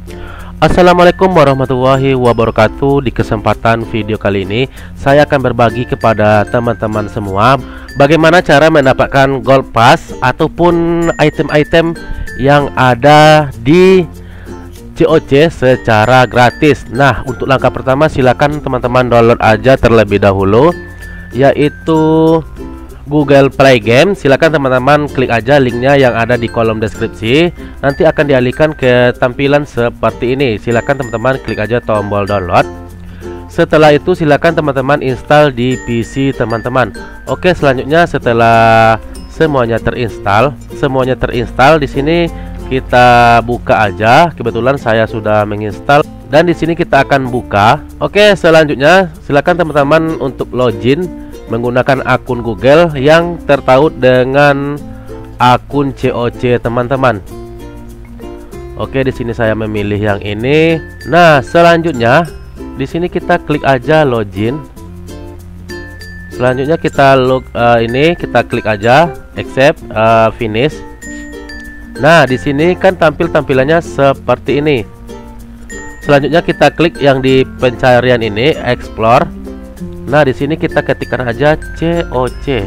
Assalamualaikum warahmatullahi wabarakatuh. Di kesempatan video kali ini saya akan berbagi kepada teman-teman semua bagaimana cara mendapatkan gold pass ataupun item-item yang ada di COC secara gratis. Nah, untuk langkah pertama silakan teman-teman download aja terlebih dahulu, yaitu Google Play Game. Silakan teman-teman klik aja linknya yang ada di kolom deskripsi. Nanti akan dialihkan ke tampilan seperti ini. Silakan teman-teman klik aja tombol download. Setelah itu silakan teman-teman install di PC teman-teman. Oke, selanjutnya setelah semuanya terinstall, di sini kita buka aja. Kebetulan saya sudah menginstal dan di sini kita akan buka. Oke, selanjutnya silakan teman-teman untuk login menggunakan akun Google yang tertaut dengan akun COC teman-teman. Oke, di sini saya memilih yang ini. Nah, selanjutnya di sini kita klik aja login. Selanjutnya kita kita klik aja accept, finish. Nah, di sini kan tampilannya seperti ini. Selanjutnya kita klik yang di pencarian ini, explore. Nah, di sini kita ketikkan aja COC.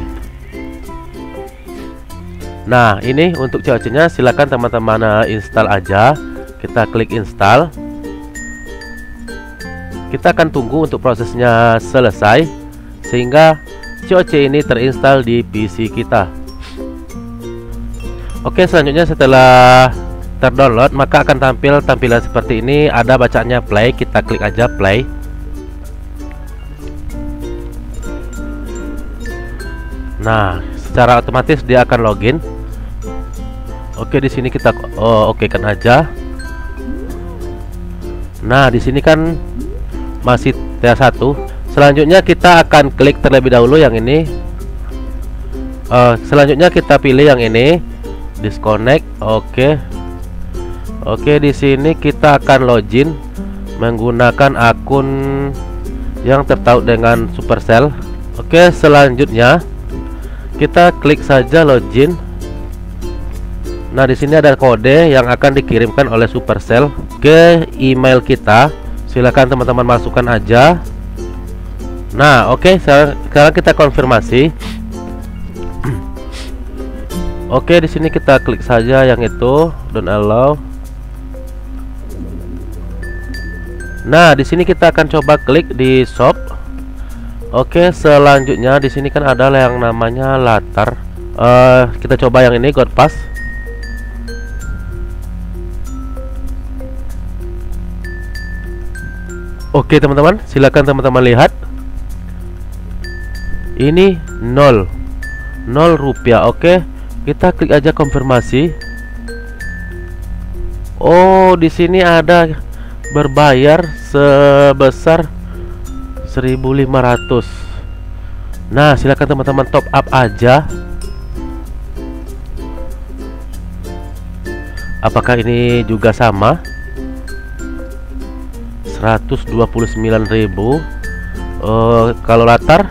Nah, ini untuk COC-nya silakan teman-teman install aja. Kita klik install. Kita akan tunggu untuk prosesnya selesai sehingga COC ini terinstall di PC kita. Oke, selanjutnya setelah terdownload maka akan tampil tampilan seperti ini, ada bacaannya play. Kita klik aja play. Nah, secara otomatis dia akan login. Oke, di sini kita okekan aja. Nah, di sini kan masih T1. Selanjutnya kita akan klik terlebih dahulu yang ini. Selanjutnya kita pilih yang ini, disconnect. Oke, di sini kita akan login menggunakan akun yang tertaut dengan Supercell. Oke, selanjutnya kita klik saja login. Nah, di sini ada kode yang akan dikirimkan oleh Supercell ke email kita. Silakan teman-teman masukkan aja. Nah, oke, sekarang kita konfirmasi. Oke, di sini kita klik saja yang itu, don't allow. Nah, di sini kita akan coba klik di shop. Oke, selanjutnya di sini kan ada yang namanya latar. Kita coba yang ini, gold pass. Oke, teman-teman, silakan teman-teman lihat. Ini 0 rupiah. Oke, kita klik aja konfirmasi. Oh, di sini ada berbayar sebesar 1.500. Nah, silakan teman-teman top up aja. Apakah ini juga sama? 129.000. Kalau latar.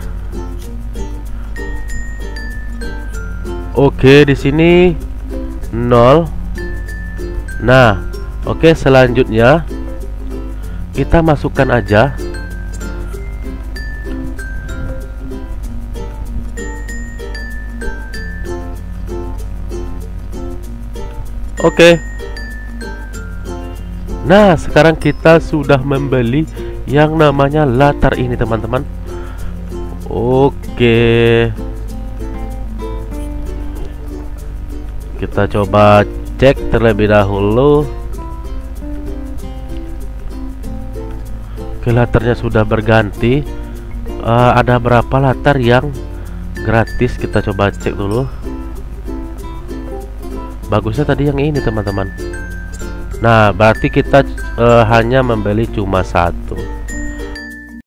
Oke, di sini 0. Nah, oke, selanjutnya kita masukkan aja. Oke. Nah, sekarang kita sudah membeli yang namanya latar ini, teman-teman. Oke. Kita coba cek terlebih dahulu. Oke, latarnya sudah berganti. Ada berapa latar yang gratis? Kita coba cek dulu. Bagusnya tadi yang ini, teman-teman. Nah, berarti kita hanya membeli cuma satu.